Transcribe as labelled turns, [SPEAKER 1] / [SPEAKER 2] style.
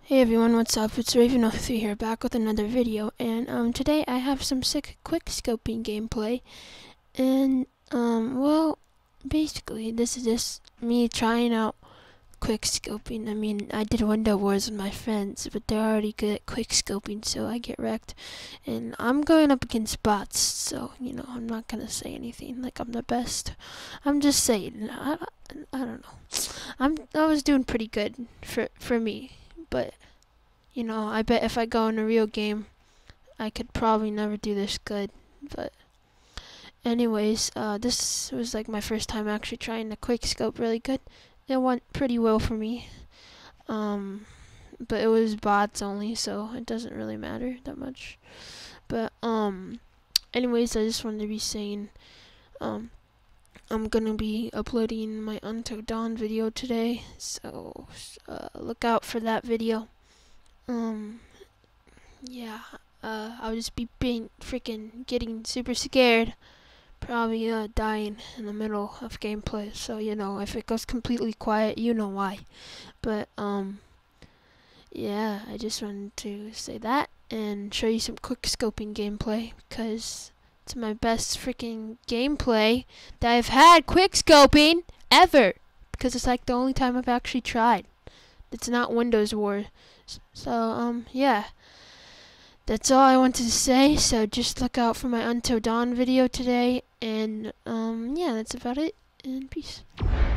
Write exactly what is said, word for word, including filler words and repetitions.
[SPEAKER 1] Hey everyone, what's up? It's Raven oh three here, back with another video, and um, today I have some sick quick scoping gameplay, and um, well, basically this is just me trying out quick scoping. I mean, I did window wars with my friends, but they're already good at quick scoping, so I get wrecked, and I'm going up against bots, so you know I'm not gonna say anything like I'm the best. I'm just saying, I, I don't know. I'm I was doing pretty good for for me. But, you know, I bet if I go in a real game, I could probably never do this good. But, anyways, uh, this was like my first time actually trying to quick scope really good. It went pretty well for me. Um, but it was bots only, so it doesn't really matter that much. But, um, anyways, I just wanted to be saying, um, I'm gonna be uploading my Until Dawn video today, so uh, look out for that video. Um, yeah, uh, I'll just be being freaking getting super scared, probably uh, dying in the middle of gameplay. So you know, if it goes completely quiet, you know why. But um, yeah, I just wanted to say that and show you some quick scoping gameplay because it's my best freaking gameplay that I've had quick scoping ever, because it's like the only time I've actually tried. It's not Windows War. So um yeah, that's all I wanted to say. So just look out for my Until Dawn video today, and um yeah, that's about it, and peace.